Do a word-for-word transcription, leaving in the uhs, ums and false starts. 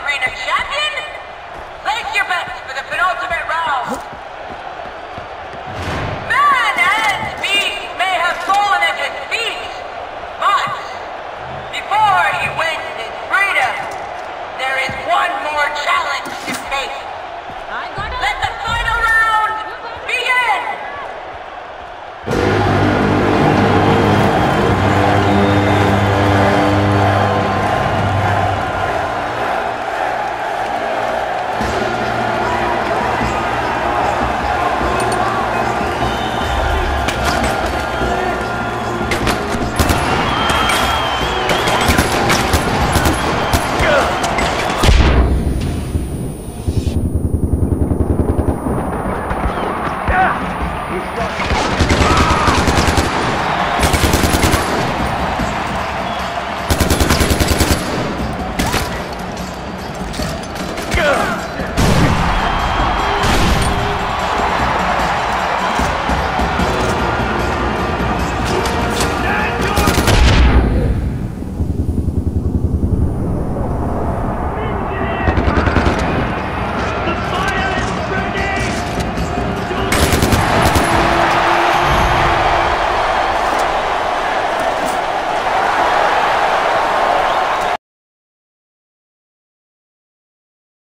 Arena champion? Place your bets for the penultimate round. Man and beast may have fallen at his feet, but before he wins his freedom, there is one more challenge to face. Let the final round begin! Yeah!